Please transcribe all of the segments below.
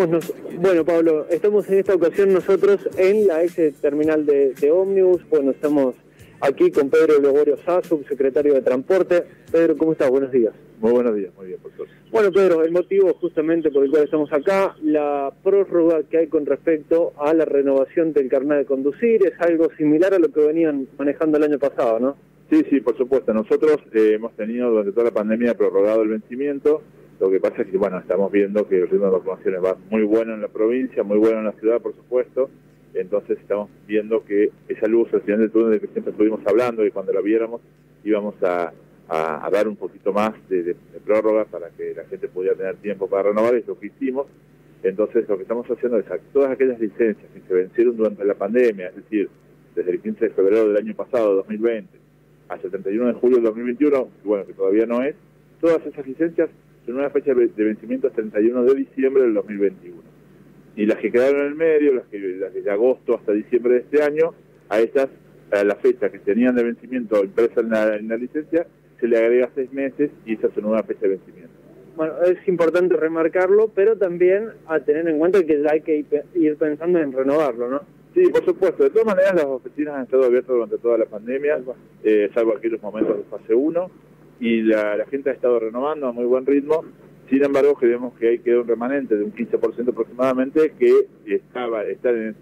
Bueno, Pablo, estamos en esta ocasión nosotros en la ex terminal de ómnibus. Bueno, estamos aquí con Pedro Gregorio Sá, subsecretario de Transporte. Pedro, ¿cómo estás? Buenos días. Muy buenos días, muy bien, por suerte. Bueno, Pedro, el motivo justamente por el cual estamos acá, la prórroga que hay con respecto a la renovación del carnet de conducir, es algo similar a lo que venían manejando el año pasado, ¿no? Sí, por supuesto. Nosotros hemos tenido durante toda la pandemia prorrogado el vencimiento. Lo que pasa es que, bueno, estamos viendo que el ritmo de vacunaciones va muy bueno en la provincia, muy bueno en la ciudad, por supuesto. Entonces estamos viendo que esa luz al final del túnel de que siempre estuvimos hablando, y cuando la viéramos íbamos a dar un poquito más de prórroga para que la gente pudiera tener tiempo para renovar, y es lo que hicimos. Entonces lo que estamos haciendo es a todas aquellas licencias que se vencieron durante la pandemia, es decir, desde el 15 de febrero del año pasado, 2020, hasta el 31 de julio del 2021, bueno, que todavía no es, todas esas licencias son una fecha de vencimiento hasta el 31 de diciembre del 2021. Y las que quedaron en el medio, las que de agosto hasta diciembre de este año, a la fecha que tenían de vencimiento impresa en la licencia, se le agrega 6 meses y esa es una nueva fecha de vencimiento. Bueno, es importante remarcarlo, pero también a tener en cuenta que ya hay que ir pensando en renovarlo, ¿no? Sí, por supuesto. De todas maneras, las oficinas han estado abiertas durante toda la pandemia, salvo aquellos momentos de fase 1, y la gente ha estado renovando a muy buen ritmo. Sin embargo, creemos que hay que un remanente de un 15% aproximadamente que está en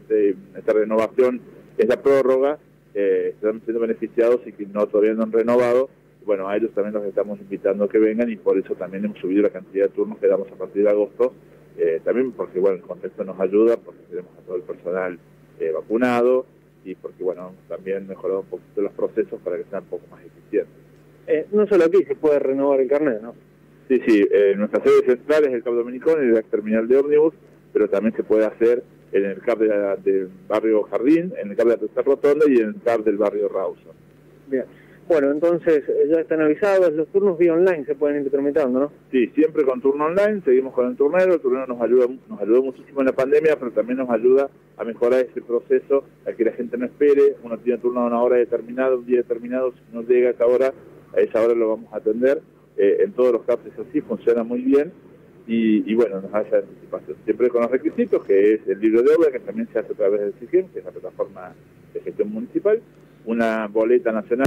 esta renovación, esta prórroga, están siendo beneficiados y que todavía no han renovado. Bueno, a ellos también los estamos invitando a que vengan, y por eso también hemos subido la cantidad de turnos que damos a partir de agosto, también porque, bueno, el contexto nos ayuda, porque tenemos a todo el personal vacunado, y porque, bueno, también mejorado un poquito los procesos para que sean un poco más eficientes. No solo aquí se puede renovar el carnet, ¿no? Sí, nuestra sede central es el CAP Dominicón, en la terminal de ómnibus, pero también se puede hacer en el CAP del barrio Jardín, en el CAP de la Tercera Rotonda y en el CAP del barrio Rawson. Bien. Bueno, entonces ya están avisados, los turnos vía online se pueden ir tramitando, ¿no? Sí, siempre con turno online, seguimos con el turnero nos ayudó muchísimo en la pandemia, pero también nos ayuda a mejorar ese proceso, a que la gente no espere, uno tiene turno a una hora determinada, un día determinado, si no llega a esa hora lo vamos a atender. En todos los CAPs es así, funciona muy bien, y bueno, nos hace anticipación. Siempre con los requisitos, que es el libro de obra, que también se hace a través del SIGEM, que es la plataforma de gestión municipal, una boleta nacional,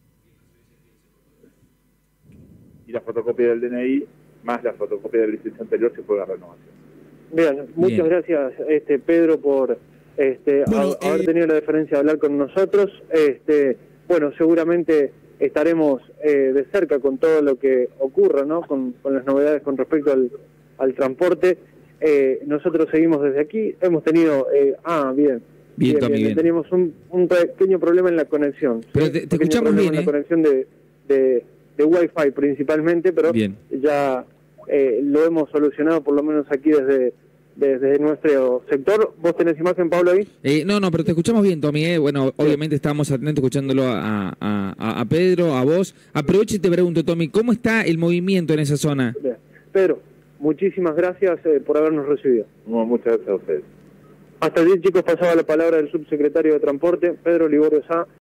y la fotocopia del DNI, más la fotocopia de la licencia anterior, si fue la renovación. Bien, muchas gracias, Pedro, por haber tenido la deferencia de hablar con nosotros. Bueno, seguramente estaremos de cerca con todo lo que ocurra, ¿no? Con las novedades con respecto al transporte. Nosotros seguimos desde aquí. Hemos tenido... Bien. Teníamos un pequeño problema en la conexión. Pero te escuchamos bien, en la conexión de Wi-Fi principalmente, pero bien. Ya lo hemos solucionado, por lo menos aquí desde nuestro sector. ¿Vos tenés imagen, Pablo, ahí? No, pero te escuchamos bien, Tommy. Bueno, obviamente estábamos atentos escuchándolo a Pedro, a vos. Aprovecho y te pregunto, Tommy, ¿cómo está el movimiento en esa zona? Bien. Pedro, muchísimas gracias por habernos recibido. Muchas gracias a ustedes. Hasta allí, chicos, pasaba la palabra del subsecretario de Transporte, Pedro Gregorio Sá.